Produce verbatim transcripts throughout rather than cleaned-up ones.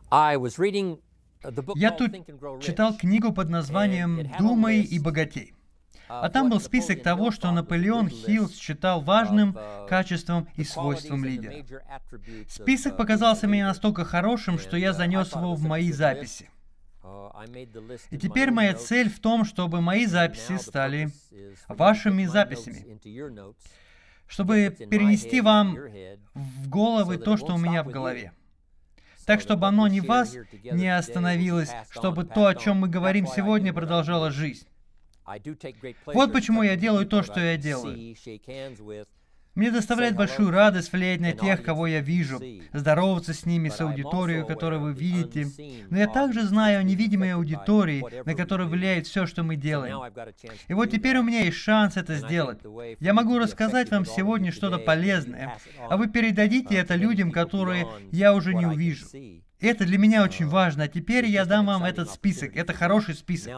Я тут читал книгу под названием «Думай и богатей». А там был список того, что Наполеон Хилл считал важным качеством и свойством лидера. Список показался мне настолько хорошим, что я занес его в мои записи. И теперь моя цель в том, чтобы мои записи стали вашими записями, чтобы перенести вам в головы то, что у меня в голове. Так, чтобы оно ни вас не остановилось, чтобы то, о чем мы говорим сегодня, продолжало жизнь. Вот почему я делаю то, что я делаю. Мне доставляет большую радость влиять на тех, кого я вижу, здороваться с ними, с аудиторией, которую вы видите. Но я также знаю о невидимой аудитории, на которую влияет все, что мы делаем. И вот теперь у меня есть шанс это сделать. Я могу рассказать вам сегодня что-то полезное, а вы передадите это людям, которые я уже не увижу. Это для меня очень важно, а теперь я дам вам этот список. Это хороший список.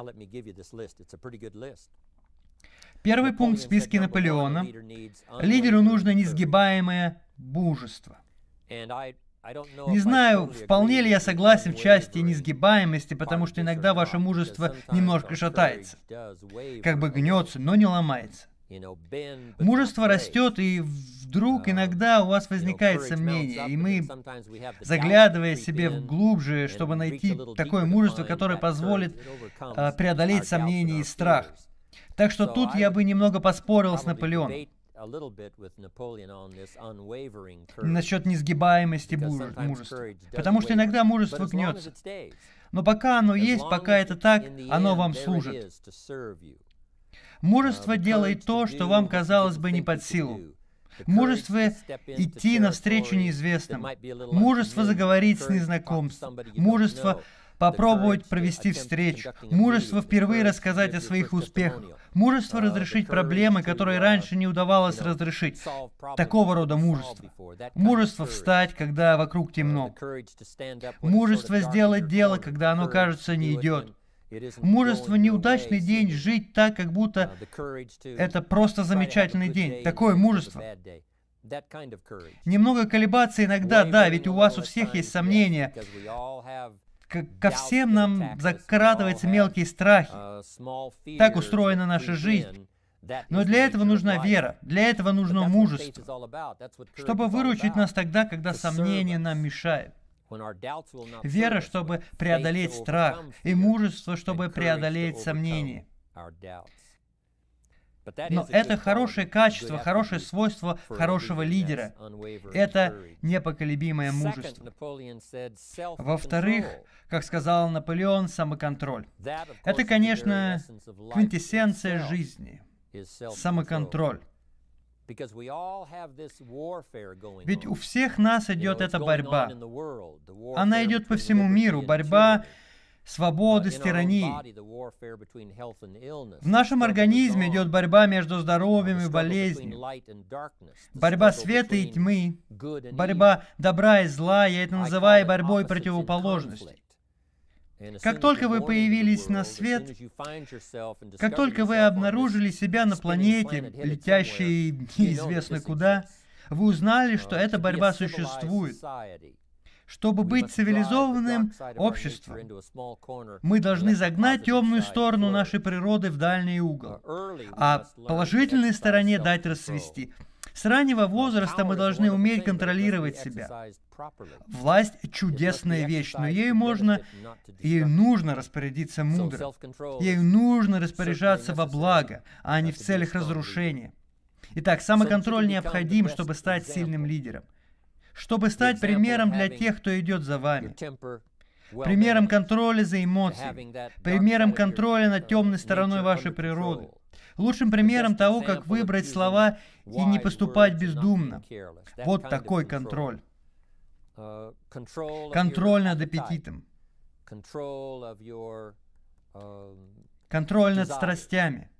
Первый пункт в списке Наполеона. Лидеру нужно несгибаемое мужество. Не знаю, вполне ли я согласен в части несгибаемости, потому что иногда ваше мужество немножко шатается. Как бы гнется, но не ломается. Мужество растет, и вдруг иногда у вас возникает сомнение, и мы, заглядывая себе глубже, чтобы найти такое мужество, которое позволит а, преодолеть сомнения и страх. Так что тут я бы немного поспорил с Наполеоном насчет несгибаемости мужества. Потому что иногда мужество гнется. Но пока оно есть, пока это так, оно вам служит. Мужество делает то, что вам казалось бы не под силу. Мужество идти навстречу неизвестному. Мужество заговорить с незнакомцем. Мужество попробовать провести встречу. Мужество впервые рассказать о своих успехах. Мужество разрешить проблемы, которые раньше не удавалось разрешить. Такого рода мужество. Мужество встать, когда вокруг темно. Мужество сделать дело, когда оно, кажется, не идет. Мужество неудачный день жить так, как будто это просто замечательный день. Такое мужество. Немного колебаться иногда, да, ведь у вас у всех есть сомнения. Ко всем нам закрадываются мелкие страхи. Так устроена наша жизнь. Но для этого нужна вера, для этого нужно мужество, чтобы выручить нас тогда, когда сомнения нам мешают. Вера, чтобы преодолеть страх, и мужество, чтобы преодолеть сомнения. Но это хорошее качество, хорошее свойство хорошего лидера. Это непоколебимое мужество. Во-вторых, как сказал Наполеон, самоконтроль. Это, конечно, квинтэссенция жизни. Самоконтроль. Ведь у всех нас идет эта борьба. Она идет по всему миру. Борьба свободы с тиранией. В нашем организме идет борьба между здоровьем и болезнью. Борьба света и тьмы. Борьба добра и зла. Я это называю борьбой противоположностей. Как только вы появились на свет, как только вы обнаружили себя на планете, летящей неизвестно куда, вы узнали, что эта борьба существует. Чтобы быть цивилизованным обществом, мы должны загнать темную сторону нашей природы в дальний угол, а положительной стороне дать расцвести. С раннего возраста мы должны уметь контролировать себя. Власть — чудесная вещь, но ею можно, ею нужно распорядиться мудро. Ею нужно распоряжаться во благо, а не в целях разрушения. Итак, самоконтроль необходим, чтобы стать сильным лидером. Чтобы стать примером для тех, кто идет за вами. Примером контроля за эмоциями. Примером контроля над темной стороной вашей природы. Лучшим примером того, как выбрать слова и не поступать бездумно. Вот такой контроль. Контроль над аппетитом. Контроль над страстями.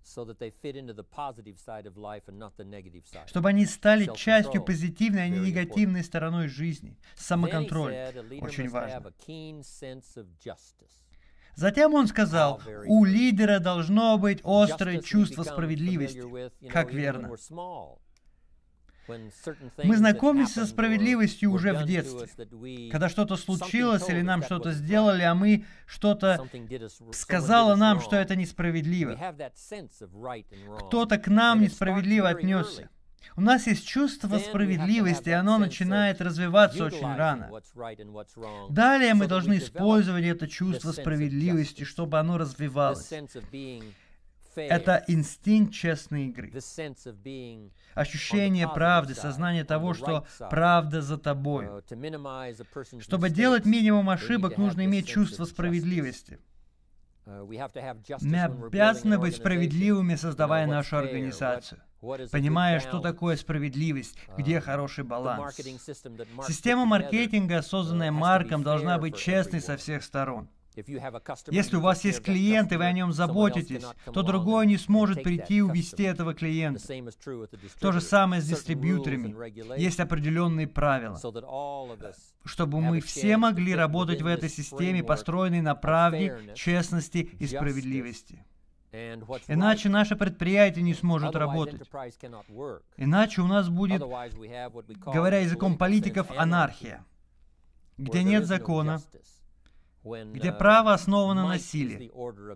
Чтобы они стали частью позитивной, а не негативной стороной жизни. Самоконтроль очень важно. Затем он сказал, у лидера должно быть острое чувство справедливости. Как верно. Мы знакомимся со справедливостью уже в детстве. Когда что-то случилось или нам что-то сделали, а мы что-то сказало нам, что это несправедливо. Кто-то к нам несправедливо отнесся. У нас есть чувство справедливости, и оно начинает развиваться очень рано. Далее мы должны использовать это чувство справедливости, чтобы оно развивалось. Это инстинкт честной игры. Ощущение правды, сознание того, что правда за тобой. Чтобы делать минимум ошибок, нужно иметь чувство справедливости. Мы обязаны быть справедливыми, создавая нашу организацию, понимая, что такое справедливость, где хороший баланс. Система маркетинга, созданная Марком, должна быть честной со всех сторон. Если у вас есть клиент, и вы о нем заботитесь, то другой не сможет прийти и увести этого клиента. То же самое с дистрибьюторами. Есть определенные правила, чтобы мы все могли работать в этой системе, построенной на правде, честности и справедливости. Иначе наше предприятие не сможет работать. Иначе у нас будет, говоря языком политиков, анархия, где нет закона, где право основано на силе.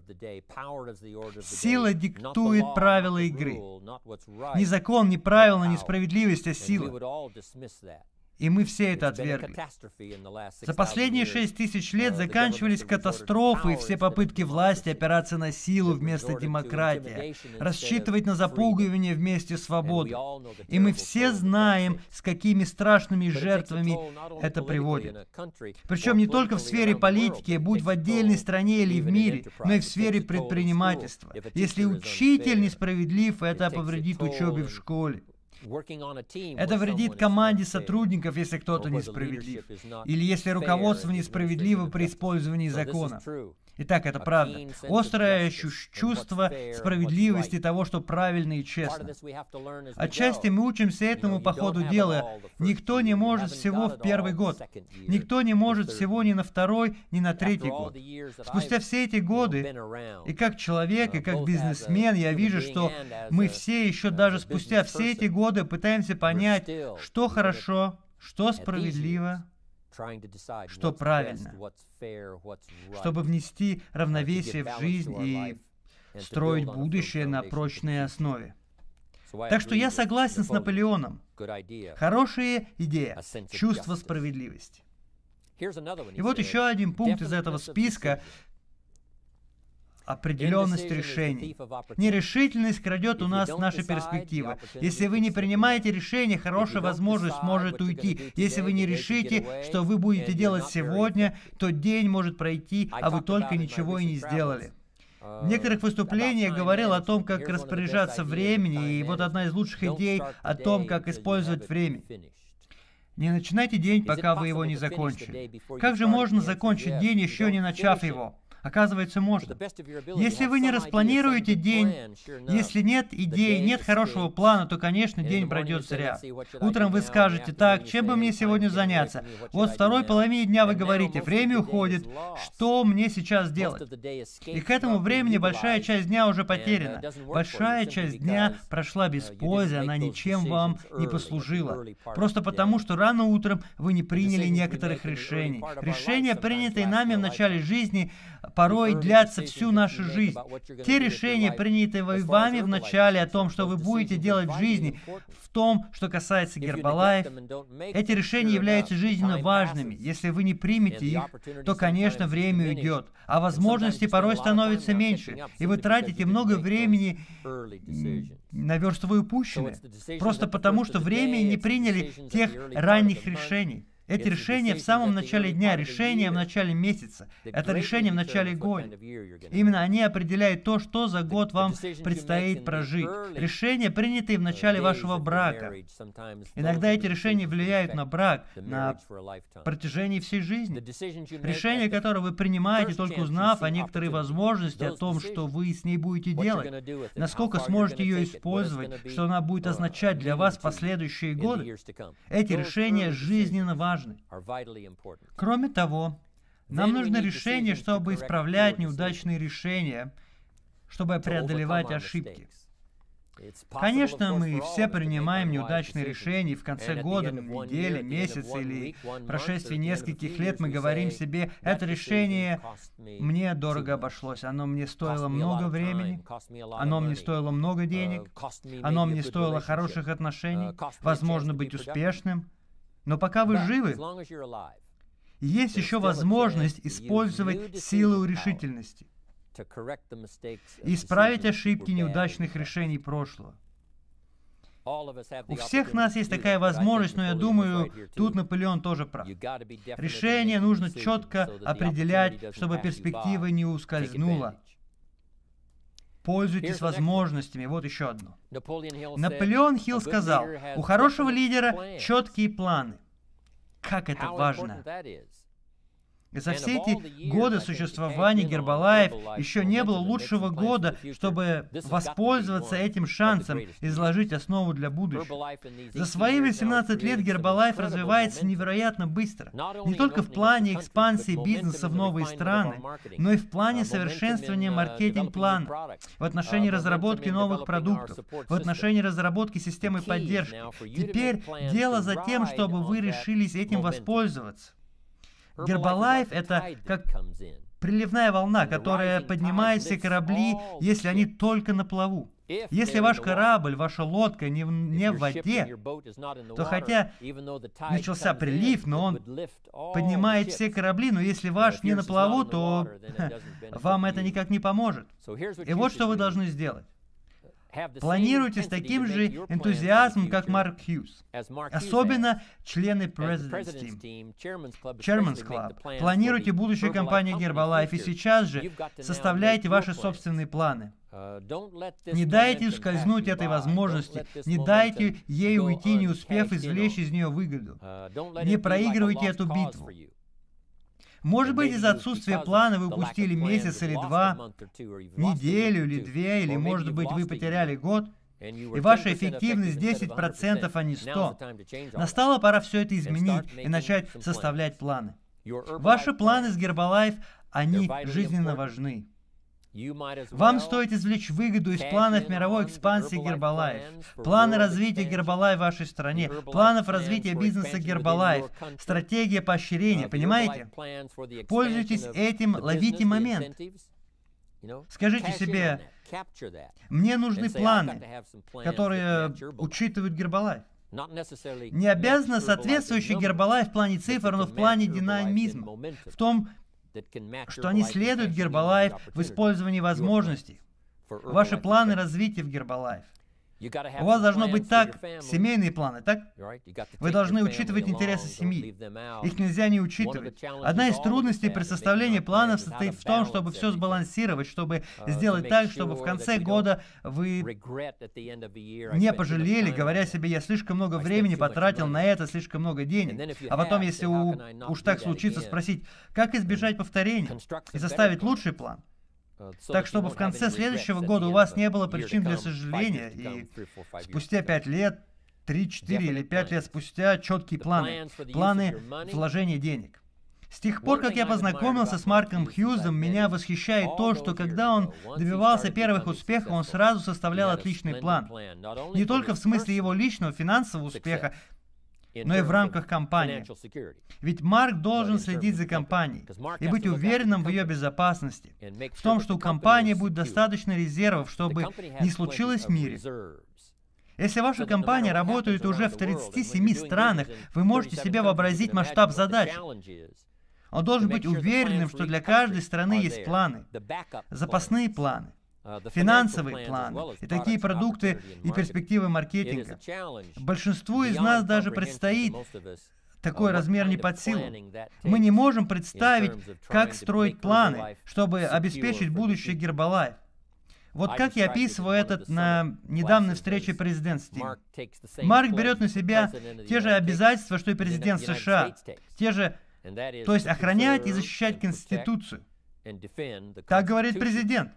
Сила диктует правила игры. Ни закон, ни правила, ни справедливость, а сила. И мы все это отвергли. За последние шесть тысяч лет заканчивались катастрофы и все попытки власти опираться на силу вместо демократии, рассчитывать на запугивание вместе свободы. И мы все знаем, с какими страшными жертвами это приводит. Причем не только в сфере политики, будь в отдельной стране или в мире, но и в сфере предпринимательства. Если учитель несправедлив, это повредит учебе в школе. Это вредит команде сотрудников, если кто-то несправедлив, или если руководство несправедливо при использовании законов. Итак, это правда. Острое чувство справедливости того, что правильно и честно. Отчасти мы учимся этому по ходу дела. Никто не может всего в первый год. Никто не может всего ни на второй, ни на третий год. Спустя все эти годы, и как человек, и как бизнесмен, я вижу, что мы все еще даже спустя все эти годы пытаемся понять, что хорошо, что справедливо, что правильно, чтобы внести равновесие в жизнь и строить будущее на прочной основе. Так что я согласен с Наполеоном. Хорошая идея, чувство справедливости. И вот еще один пункт из этого списка — определенность решений. Нерешительность крадет у нас наши перспективы. Если вы не принимаете решение, хорошая возможность может уйти. Если вы не решите, что вы будете делать сегодня, то день может пройти, а вы только ничего и не сделали. В некоторых выступлениях я говорил о том, как распоряжаться временем, и вот одна из лучших идей о том, как использовать время. Не начинайте день, пока вы его не закончили. Как же можно закончить день, еще не начав его? Оказывается, можно. Если вы не распланируете день, если нет идей, нет хорошего плана, то, конечно, день пройдет зря. Утром вы скажете: так, чем бы мне сегодня заняться? Вот в второй половине дня вы говорите: время уходит, что мне сейчас делать? И к этому времени большая часть дня уже потеряна. Большая часть дня прошла без пользы, она ничем вам не послужила. Просто потому, что рано утром вы не приняли некоторых решений. Решения, принятые нами в начале жизни, порой длятся всю нашу жизнь. Те решения, принятые вами в начале о том, что вы будете делать в жизни, в том, что касается Herbalife, эти решения являются жизненно важными. Если вы не примете их, то, конечно, время уйдет, а возможностей порой становится меньше, и вы тратите много времени на верстовые упущенные, просто потому, что время не приняли тех ранних решений. Эти решения в самом начале дня, решения в начале месяца, это решения в начале года. Именно они определяют то, что за год вам предстоит прожить. Решения, принятые в начале вашего брака. Иногда эти решения влияют на брак на протяжении всей жизни. Решения, которые вы принимаете, только узнав о некоторой возможности, о том, что вы с ней будете делать, насколько сможете ее использовать, что она будет означать для вас в последующие годы. Эти решения жизненно важны. Кроме того, нам нужно решение, чтобы исправлять неудачные решения, чтобы преодолевать ошибки. Конечно, мы все принимаем неудачные решения, и в конце года, недели, месяца или прошествии нескольких лет мы говорим себе, это решение мне дорого обошлось, оно мне стоило много времени, оно мне стоило много денег, оно мне стоило хороших отношений, возможно, быть успешным. Но пока вы живы, есть еще возможность использовать силу решительности и исправить ошибки неудачных решений прошлого. У всех нас есть такая возможность, но я думаю, тут Наполеон тоже прав. Решение нужно четко определять, чтобы перспектива не ускользнула. Пользуйтесь возможностями. Вот еще одно. Наполеон Хилл сказал, у хорошего лидера четкие планы. Как это важно! И за все эти годы существования Herbalife еще не было лучшего года, чтобы воспользоваться этим шансом и изложить основу для будущего. За свои восемнадцать лет Herbalife развивается невероятно быстро. Не только в плане экспансии бизнеса в новые страны, но и в плане совершенствования маркетинг-плана, в отношении разработки новых продуктов, в отношении разработки системы поддержки. Теперь дело за тем, чтобы вы решились этим воспользоваться. Herbalife — это как приливная волна, которая поднимает все корабли, если они только на плаву. Если ваш корабль, ваша лодка не в, не в воде, то хотя начался прилив, но он поднимает все корабли, но если ваш не на плаву, то вам это никак не поможет. И вот что вы должны сделать. Планируйте с таким же энтузиазмом, как Марк Хьюз. Особенно члены President's Team, Chairman's Club. Планируйте будущую кампанию Herbalife и сейчас же составляйте ваши собственные планы. Не дайте ускользнуть этой возможности, не дайте ей уйти, не успев извлечь из нее выгоду. Не проигрывайте эту битву. Может быть, из-за отсутствия плана вы упустили месяц или два, неделю или две, или, может быть, вы потеряли год, и ваша эффективность десять процентов, а не сто процентов. Настала пора все это изменить и начать составлять планы. Ваши планы с Herbalife, они жизненно важны. Вам стоит извлечь выгоду из планов мировой экспансии Herbalife, планы развития Herbalife в вашей стране, планов развития бизнеса Herbalife, стратегия поощрения, понимаете? Пользуйтесь этим, ловите момент. Скажите себе, мне нужны планы, которые учитывают Herbalife. Не обязательно соответствующий Herbalife в плане цифр, но в плане динамизма, в том, что они следуют Herbalife в использовании возможностей. Ваши планы развития в Herbalife. У вас должно быть так, семейные планы, так? Вы должны учитывать интересы семьи. Их нельзя не учитывать. Одна из трудностей при составлении планов состоит в том, чтобы все сбалансировать, чтобы сделать так, чтобы в конце года вы не пожалели, говоря себе, я слишком много времени потратил на это, слишком много денег. А потом, если у, уж так случится, спросить, как избежать повторения и составить лучший план. Так, чтобы в конце следующего года у вас не было причин для сожаления, и спустя пять лет, три, четыре или пять лет спустя четкие планы, планы вложения денег. С тех пор, как я познакомился с Марком Хьюзом, меня восхищает то, что когда он добивался первых успехов, он сразу составлял отличный план. Не только в смысле его личного финансового успеха, но и в рамках компании. Ведь Марк должен следить за компанией и быть уверенным в ее безопасности, в том, что у компании будет достаточно резервов, чтобы не случилось в мире. Если ваша компания работает уже в тридцати семи странах, вы можете себе вообразить масштаб задач. Он должен быть уверенным, что для каждой страны есть планы, запасные планы, финансовые планы и такие продукты и перспективы маркетинга. Большинству из нас даже предстоит такой размер не под силу. Мы не можем представить, как строить планы, чтобы обеспечить будущее Herbalife. Вот как я описываю это на недавней встрече President's Team. Марк берет на себя те же обязательства, что и президент США, те же, то есть охранять и защищать Конституцию. Так говорит президент.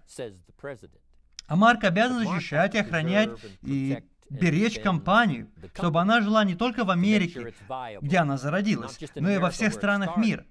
А Марк обязан защищать и охранять и беречь компанию, чтобы она жила не только в Америке, где она зародилась, но и во всех странах мира.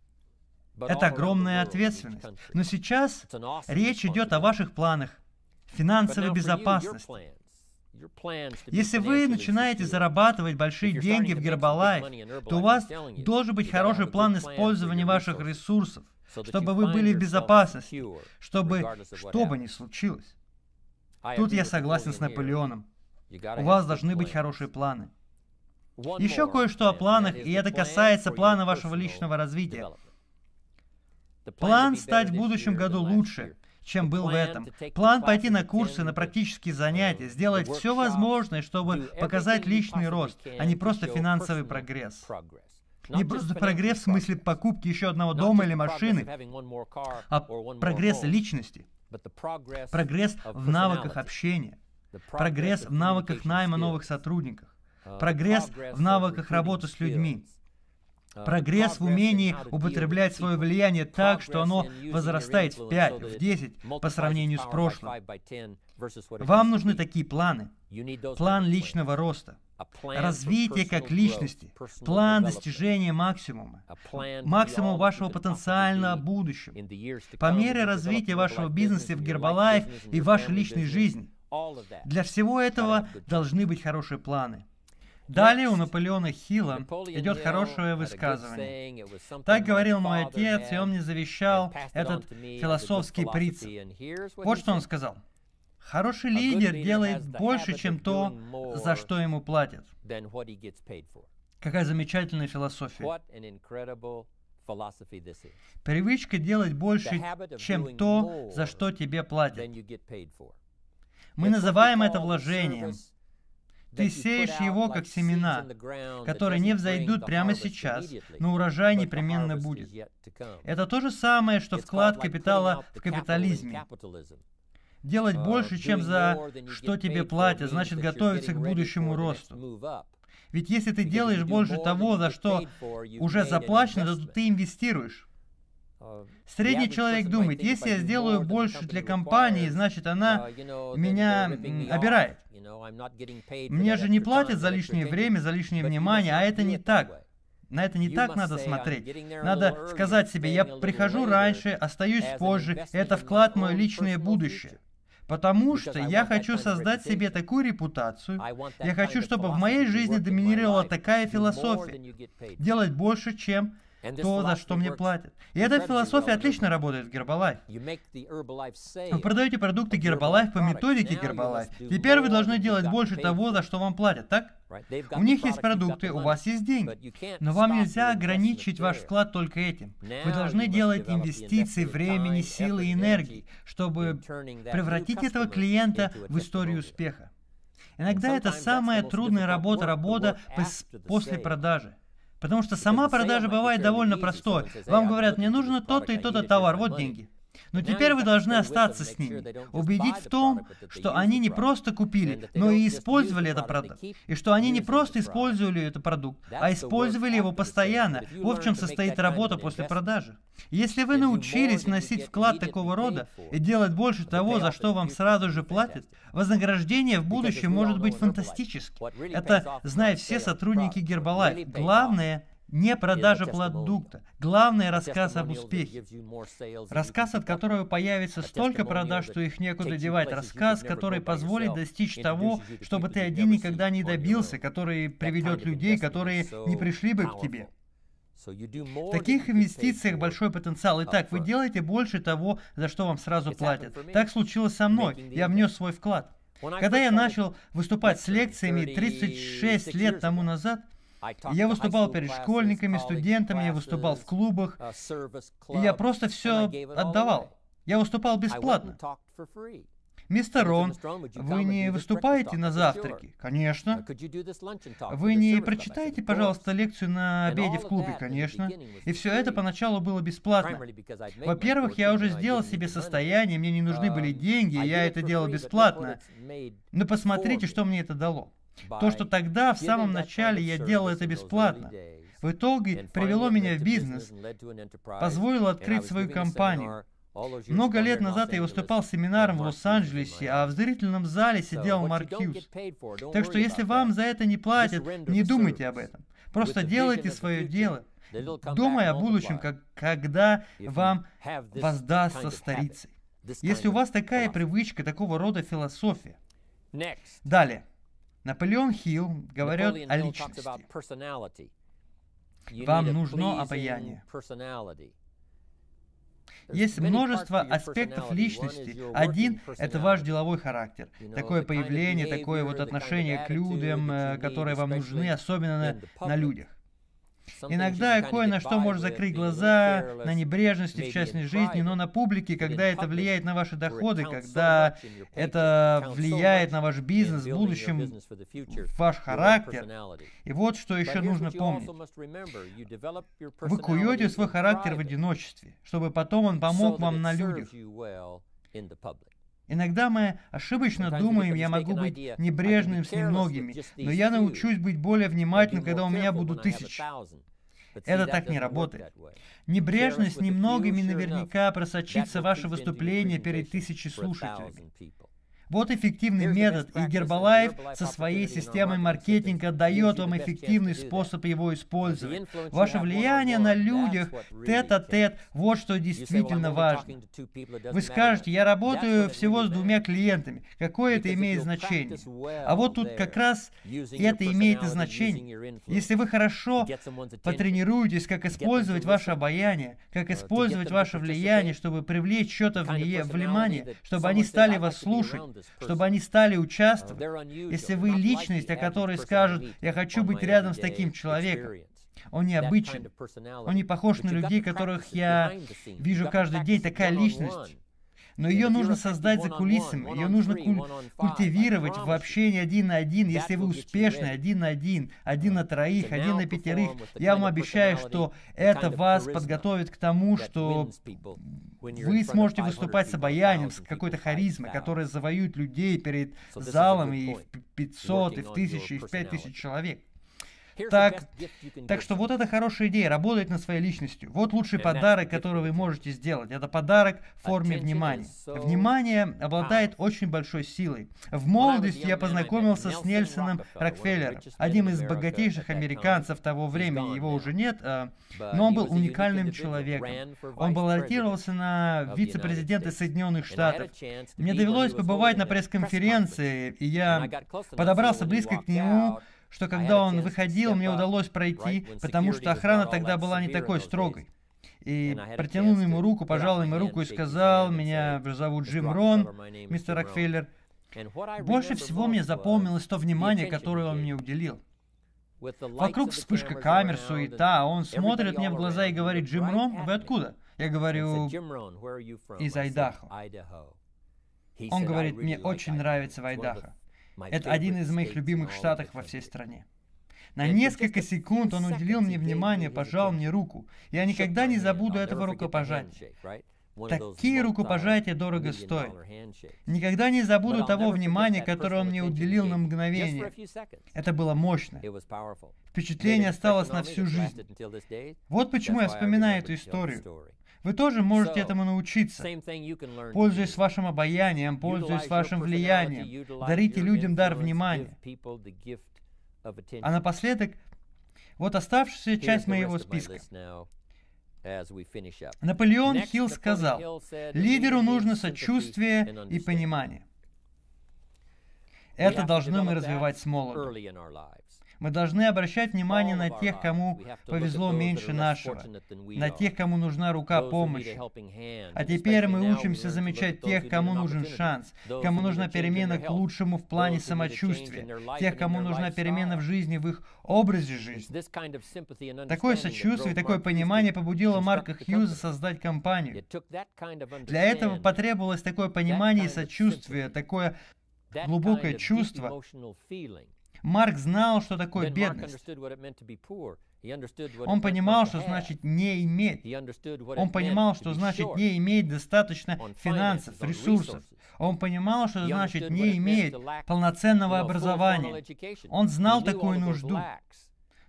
Это огромная ответственность. Но сейчас речь идет о ваших планах, финансовой безопасности. Если вы начинаете зарабатывать большие деньги в Herbalife, то у вас должен быть хороший план использования ваших ресурсов, чтобы вы были в безопасности, чтобы что бы ни случилось. Тут я согласен с Наполеоном. У вас должны быть хорошие планы. Еще кое-что о планах, и это касается плана вашего личного развития. План стать в будущем году лучше, чем был в этом. План пойти на курсы, на практические занятия, сделать все возможное, чтобы показать личный рост, а не просто финансовый прогресс. Не просто прогресс в смысле покупки еще одного дома или машины, а прогресс личности. Прогресс в навыках общения. Прогресс в навыках найма новых сотрудников. Прогресс в навыках работы с людьми. Прогресс в умении употреблять свое влияние так, что оно возрастает в пять, в десять по сравнению с прошлым. Вам нужны такие планы. План личного роста. Развитие как личности. План достижения максимума. Максимум вашего потенциального будущего. По мере развития вашего бизнеса в Herbalife и в вашей личной жизни. Для всего этого должны быть хорошие планы. Далее у Наполеона Хилла идет хорошее высказывание. Так говорил мой отец, и он мне завещал этот философский принцип. Вот что он сказал. Хороший лидер делает больше, чем то, за что ему платят. Какая замечательная философия. Привычка делать больше, чем то, за что тебе платят. Мы называем это вложением. Ты сеешь его, как семена, которые не взойдут прямо сейчас, но урожай непременно будет. Это то же самое, что вклад капитала в капитализме. Делать больше, чем за что тебе платят, значит готовиться к будущему росту. Ведь если ты делаешь больше того, за что уже заплачено, то ты инвестируешь. Средний человек думает, если я сделаю больше для компании, значит она меня обирает. Мне же не платят за лишнее время, за лишнее внимание, а это не так. На это не так надо смотреть. Надо сказать себе, я прихожу раньше, остаюсь позже, это вклад в мое личное будущее. Потому что я хочу создать себе такую репутацию, я хочу, чтобы в моей жизни доминировала такая философия. Делать больше, чем то, за что мне платят. И эта философия отлично работает в Herbalife. Вы продаете продукты Herbalife по методике Herbalife. Теперь вы должны делать больше того, за что вам платят, так? У них есть продукты, у вас есть деньги. Но вам нельзя ограничить ваш вклад только этим. Вы должны делать инвестиции времени, силы и энергии, чтобы превратить этого клиента в историю успеха. Иногда это самая трудная работа, работа после продажи. Потому что сама продажа бывает довольно простой. Вам говорят, мне нужно то-то и то-то товар, вот деньги. Но теперь вы должны остаться с ними, убедить в том, что они не просто купили, но и использовали этот продукт. И что они не просто использовали этот продукт, а использовали его постоянно. Вот в чем состоит работа после продажи. Если вы научились вносить вклад такого рода и делать больше того, за что вам сразу же платят, вознаграждение в будущем может быть фантастическим. Это знают все сотрудники Herbalife. Главное — не продажа продукта. Главное — рассказ об успехе. Рассказ, от которого появится столько продаж, что их некуда девать. Рассказ, который позволит достичь того, чтобы ты один никогда не добился, который приведет людей, которые не пришли бы к тебе. В таких инвестициях большой потенциал. Итак, вы делаете больше того, за что вам сразу платят. Так случилось со мной. Я внес свой вклад. Когда я начал выступать с лекциями тридцать шесть лет тому назад, я выступал перед школьниками, студентами, я выступал в клубах, и я просто все отдавал. Я выступал бесплатно. Мистер Рон, вы не выступаете на завтраке? Конечно. Вы не прочитаете, пожалуйста, лекцию на обеде в клубе? Конечно. И все это поначалу было бесплатно. Во-первых, я уже сделал себе состояние, мне не нужны были деньги, я это делал бесплатно. Но посмотрите, что мне это дало. То, что тогда, в самом начале, я делал это бесплатно, в итоге привело меня в бизнес, позволило открыть свою компанию. Много лет назад я выступал с семинаром в Лос-Анджелесе, а в зрительном зале сидел Марк Хьюз. Так что если вам за это не платят, не думайте об этом. Просто делайте свое дело, думая о будущем, как, когда вам воздастся старицей. если у вас такая привычка, такого рода философия. Далее. Наполеон Хилл говорит о личности. Вам нужно обаяние. Есть множество аспектов личности. Один — это ваш деловой характер. Такое появление, такое вот отношение к людям, которые вам нужны, особенно на, на людях. Иногда кое на что может закрыть глаза, на небрежности в частной жизни, но на публике, когда это влияет на ваши доходы, когда это влияет на ваш бизнес, в будущем ваш характер. И вот что еще нужно помнить. Вы куете свой характер в одиночестве, чтобы потом он помог вам на людях. Иногда мы ошибочно думаем, я могу быть небрежным с немногими, но я научусь быть более внимательным, когда у меня будут тысячи. Это так не работает. Небрежность с немногими наверняка просочится в ваше выступление перед тысячей слушателями. Вот эффективный метод, и Гербалайф со своей системой маркетинга дает вам эффективный способ его использовать. Ваше влияние на людях, тет-а-тет, вот что действительно важно. Вы скажете, я работаю всего с двумя клиентами, какое это имеет значение? А вот тут как раз это имеет значение. Если вы хорошо потренируетесь, как использовать ваше обаяние, как использовать ваше влияние, чтобы привлечь что-то внимание, чтобы они стали вас слушать, чтобы они стали участвовать. Если вы личность, о которой скажут, я хочу быть рядом с таким человеком, он необычен, он не похож на людей, которых я вижу каждый день, такая личность. Но ее нужно создать за кулисами, ее нужно куль культивировать в общении один на один. Если вы успешны один на один, один на троих, один на пятерых, я вам обещаю, что это вас подготовит к тому, что вы сможете выступать с обаянием, с какой-то харизмой, которая завоюет людей перед залом и в пятьсот, и в тысячу, и в пять тысяч человек. Так, так что вот это хорошая идея, работать над своей личностью. Вот лучший подарок, который вы можете сделать. Это подарок в форме внимания. Внимание обладает очень большой силой. В молодости я познакомился с Нельсоном Рокфеллером, одним из богатейших американцев того времени. Его уже нет, но он был уникальным человеком. Он баллотировался на вице-президента Соединенных Штатов. Мне довелось побывать на пресс-конференции, и я подобрался близко к нему, что когда он выходил, мне удалось пройти, потому что охрана тогда была не такой строгой. И протянул ему руку, пожал ему руку и сказал, меня зовут Джим Рон, мистер Рокфеллер. Больше всего мне запомнилось то внимание, которое он мне уделил. Вокруг вспышка камер, суета, а он смотрит мне в глаза и говорит, Джим Рон, вы откуда? Я говорю, из Айдахо. Он говорит, мне очень нравится в Айдахо. Это один из моих любимых штатов во всей стране. На несколько секунд он уделил мне внимание, пожал мне руку. Я никогда не забуду этого рукопожатия. Такие рукопожатия дорого стоят. Никогда не забуду того внимания, которое он мне уделил на мгновение. Это было мощно. Впечатление осталось на всю жизнь. Вот почему я вспоминаю эту историю. Вы тоже можете этому научиться. Пользуясь вашим обаянием, пользуясь вашим влиянием, дарите людям дар внимания. А напоследок, вот оставшаяся часть моего списка. Наполеон Хилл сказал, лидеру нужно сочувствие и понимание. Это должны мы развивать с молоду. Мы должны обращать внимание на тех, кому повезло меньше нашего, на тех, кому нужна рука помощи. А теперь мы учимся замечать тех, кому нужен шанс, кому нужна перемена к лучшему в плане самочувствия, тех, кому нужна перемена в жизни, в их образе жизни. Такое сочувствие, такое понимание побудило Марка Хьюза создать компанию. Для этого потребовалось такое понимание и сочувствие, такое глубокое чувство. Марк знал, что такое бедность. Он понимал, что значит не иметь. Он понимал, что значит не иметь достаточно финансов, ресурсов. Он понимал, что значит не иметь полноценного образования. Он знал такую нужду.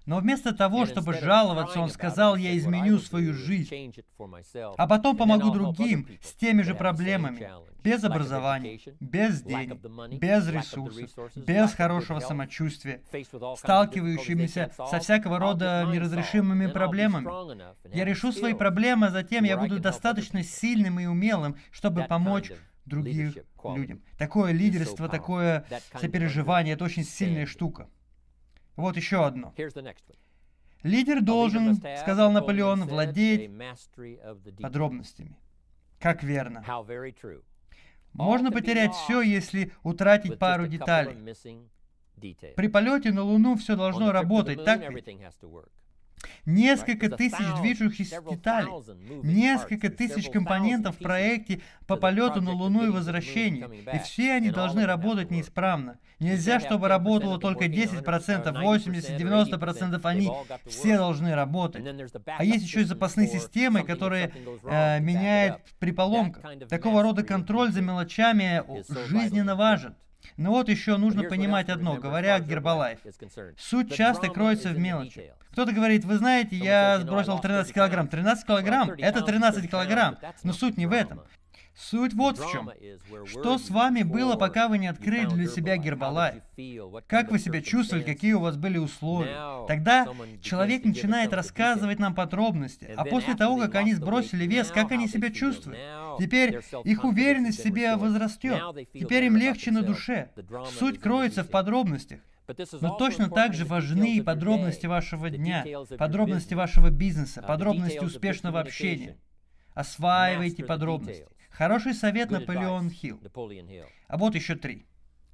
Но вместо того, чтобы жаловаться, он сказал: «Я изменю свою жизнь, а потом помогу другим с теми же проблемами, без образования, без денег, без ресурсов, без хорошего самочувствия, сталкивающимися со всякого рода неразрешимыми проблемами. Я решу свои проблемы, а затем я буду достаточно сильным и умелым, чтобы помочь другим людям». Такое лидерство, такое сопереживание — это очень сильная штука. Вот еще одно. Лидер должен, сказал Наполеон, владеть подробностями. Как верно. Можно потерять все, если утратить пару деталей. При полете на Луну все должно работать, так ведь? Несколько тысяч движущихся деталей, несколько тысяч компонентов в проекте по полету на Луну и возвращению, и все они должны работать неисправно. Нельзя, чтобы работало только десять процентов, восемьдесят процентов, девяносто процентов, они все должны работать. А есть еще и запасные системы, которые э, меняют при поломках. Такого рода контроль за мелочами жизненно важен. Но вот еще нужно понимать одно, говоря о Гербалайф. Суть часто кроется в мелочи. Кто-то говорит: вы знаете, я сбросил тринадцать килограмм. тринадцать килограмм — это тринадцать килограмм. Но суть не в этом. Суть вот в чем. Что с вами было, пока вы не открыли для себя Гербалайф? Как вы себя чувствовали, какие у вас были условия? Тогда человек начинает рассказывать нам подробности. А после того, как они сбросили вес, как они себя чувствуют? Теперь их уверенность в себе возрастет. Теперь им легче на душе. Суть кроется в подробностях. Но точно так же важны и подробности вашего дня, подробности вашего бизнеса, подробности успешного общения. Осваивайте подробности. Хороший совет Наполеон Хилл. А вот еще три.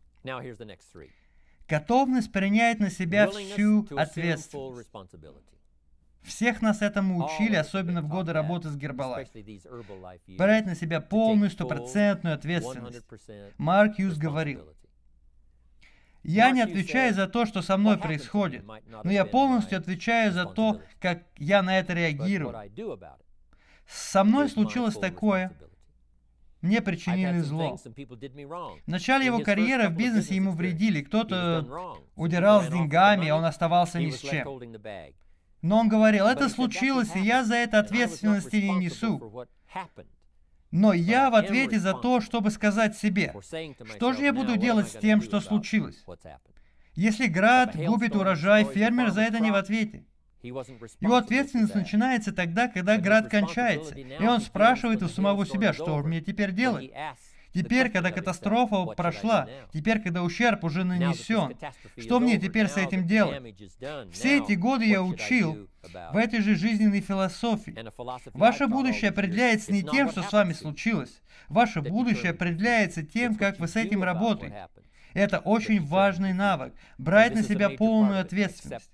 Готовность принять на себя всю ответственность. Всех нас этому учили, особенно в годы работы с Гербалайф. Брать на себя полную, стопроцентную ответственность. Марк Юс говорил: «Я не отвечаю за то, что со мной происходит, но я полностью отвечаю за то, как я на это реагирую. Со мной случилось такое. Мне причинили зло. В начале его карьеры в бизнесе ему вредили, кто-то удирал с деньгами, а он оставался ни с чем. Но он говорил: это случилось, и я за это ответственности не несу. Но я в ответе за то, чтобы сказать себе, что же я буду делать с тем, что случилось? Если град губит урожай, фермер за это не в ответе. Его ответственность начинается тогда, когда град кончается, и он спрашивает у самого себя, что мне теперь делать? Теперь, когда катастрофа прошла, теперь, когда ущерб уже нанесен, что мне теперь с этим делать? Все эти годы я учил в этой же жизненной философии. Ваше будущее определяется не тем, что с вами случилось. Ваше будущее определяется тем, как вы с этим работаете. Это очень важный навык — брать на себя полную ответственность.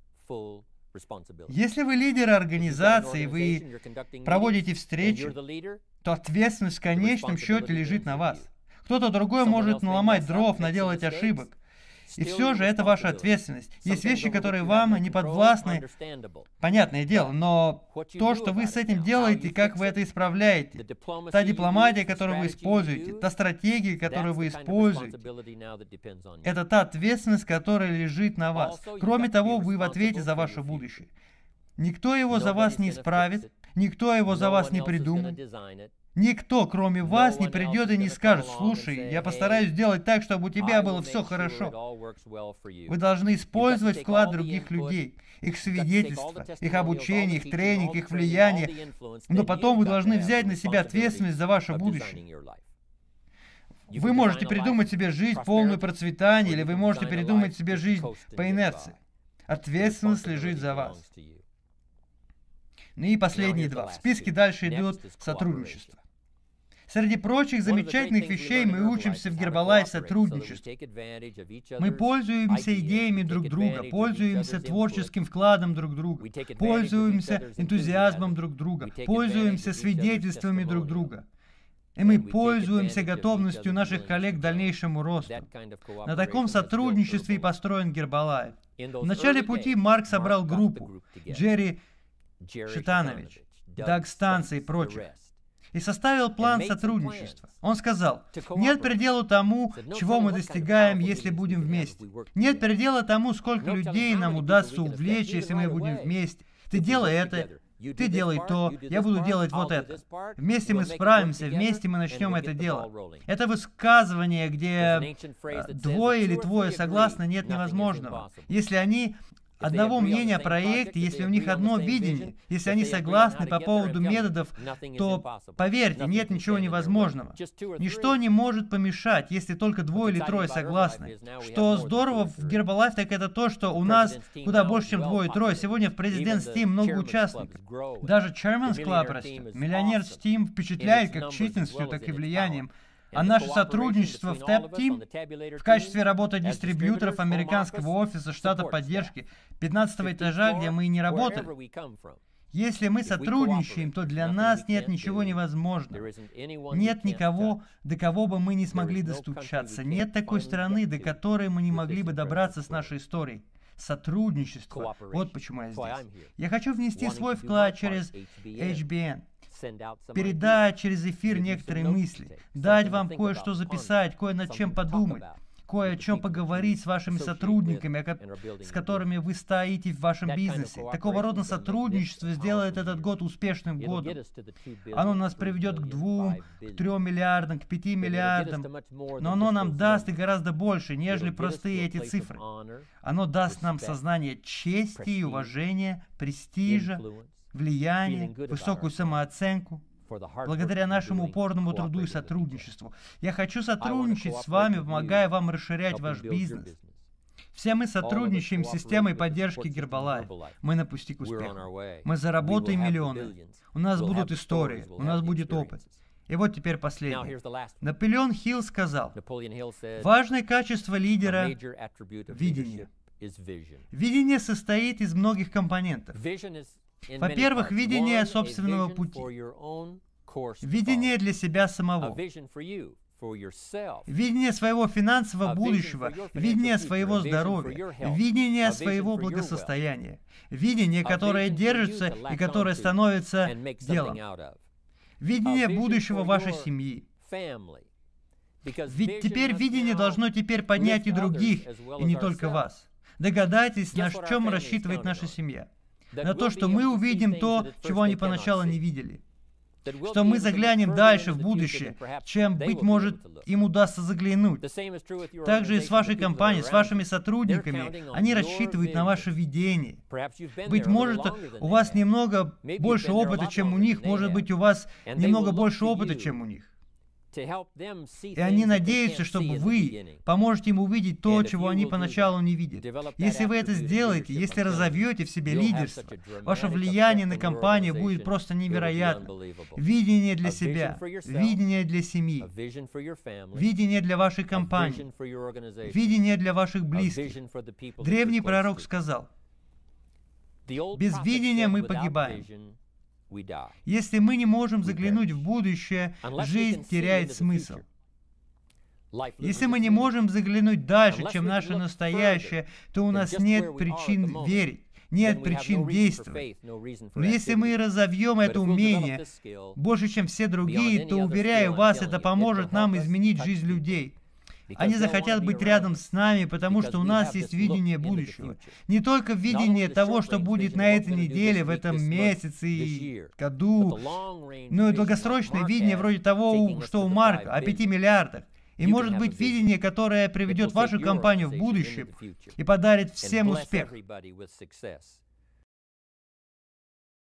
Если вы лидер организации, вы проводите встречи, то ответственность в конечном счете лежит на вас. Кто-то другой может наломать дров, наделать ошибок. И все же это ваша ответственность. Есть вещи, которые вам не подвластны, понятное дело, но то, что вы с этим делаете, как вы это исправляете, та дипломатия, которую вы используете, та стратегия, которую вы используете, это та ответственность, которая лежит на вас. Кроме того, вы в ответе за ваше будущее. Никто его за вас не исправит, никто его за вас не придумает. Никто, кроме вас, не придет и не скажет: слушай, я постараюсь сделать так, чтобы у тебя было все хорошо. Вы должны использовать вклад других людей, их свидетельства, их обучение, их тренинг, их влияние, но потом вы должны взять на себя ответственность за ваше будущее. Вы можете придумать себе жизнь, полную процветания, или вы можете придумать себе жизнь по инерции. Ответственность лежит за вас. Ну и последние два. В списке дальше идет сотрудничество. Среди прочих замечательных вещей мы учимся в Гербалайф сотрудничеству. Мы пользуемся идеями друг друга, пользуемся творческим вкладом друг друга, пользуемся энтузиазмом друг друга, пользуемся свидетельствами друг друга. И мы пользуемся готовностью наших коллег к дальнейшему росту. На таком сотрудничестве и построен Гербалайф. В начале пути Марк собрал группу: Джерри Шитанович, Даг Станца и прочих. и составил план сотрудничества. Он сказал, нет предела тому, чего мы достигаем, если будем вместе. Нет предела тому, сколько людей нам удастся увлечь, если мы будем вместе. Ты делай это, ты делай то, я буду делать вот это. Вместе мы справимся, вместе мы начнем это дело. Это высказывание, где двое или двое согласны, нет невозможного. Если они одного мнения о проекте, если у них одно видение, если они согласны по поводу методов, то, поверьте, нет ничего невозможного. Ничто не может помешать, если только двое или трое согласны. Что здорово в Herbalife, так это то, что у нас куда больше, чем двое-трое. Сегодня в President's Team много участников. Даже Chairman's Club растет. Миллионер's Team впечатляет как численностью, так и влиянием. А наше сотрудничество в Tab Team в качестве работы дистрибьюторов американского офиса штата поддержки пятнадцатого этажа, где мы и не работали. Если мы сотрудничаем, то для нас нет ничего невозможного. Нет никого, до кого бы мы не смогли достучаться. Нет такой страны, до которой мы не могли бы добраться с нашей историей. Сотрудничество. Вот почему я здесь. Я хочу внести свой вклад через эйч би эн. Передать через эфир некоторые мысли, дать вам кое-что записать, кое над чем подумать, кое о чем поговорить с вашими сотрудниками, с которыми вы стоите в вашем бизнесе. Такого рода сотрудничество сделает этот год успешным годом. Оно нас приведет к двум, к трем миллиардам, к пяти миллиардам, но оно нам даст и гораздо больше, нежели простые эти цифры. Оно даст нам сознание чести и уважения, престижа, влияние, высокую самооценку, благодаря нашему упорному труду и сотрудничеству. Я хочу сотрудничать с вами, помогая вам расширять ваш бизнес. Все мы сотрудничаем с системой поддержки Herbalife. Мы на пути к успеху. Мы заработаем миллионы. У нас будут истории, у нас будет опыт. И вот теперь последнее. Наполеон Хилл сказал, важное качество лидера — видение. Видение состоит из многих компонентов. Во-первых, видение собственного пути. Видение для себя самого. Видение своего финансового будущего. Видение своего здоровья. Видение своего благосостояния. Видение, которое держится и которое становится делом. Видение будущего вашей семьи. Ведь теперь видение должно теперь поднять и других, и не только вас. Догадайтесь, на чем рассчитывает наша семья. На то, что мы увидим то, чего они поначалу не видели. Что мы заглянем дальше в будущее, чем, быть может, им удастся заглянуть. Также и с вашей компанией, с вашими сотрудниками, они рассчитывают на ваше видение. Быть может, у вас немного больше опыта, чем у них, может быть, у вас немного больше опыта, чем у них. И они надеются, чтобы вы поможете им увидеть то, чего они поначалу не видят. Если вы это сделаете, если разовьете в себе лидерство, ваше влияние на компанию будет просто невероятно. Видение для себя, видение для семьи, видение для вашей компании, видение для ваших близких. Древний пророк сказал, без видения мы погибаем. Если мы не можем заглянуть в будущее, жизнь теряет смысл. Если мы не можем заглянуть дальше, чем наше настоящее, то у нас нет причин верить, нет причин действовать. Но если мы разовьем это умение больше, чем все другие, то, уверяю вас, это поможет нам изменить жизнь людей. Они захотят быть рядом с нами, потому что у нас есть видение будущего. Не только видение того, что будет на этой неделе, в этом месяце и году, но и долгосрочное видение вроде того, что у Марка, о пяти миллиардах. И может быть видение, которое приведет вашу компанию в будущее и подарит всем успех.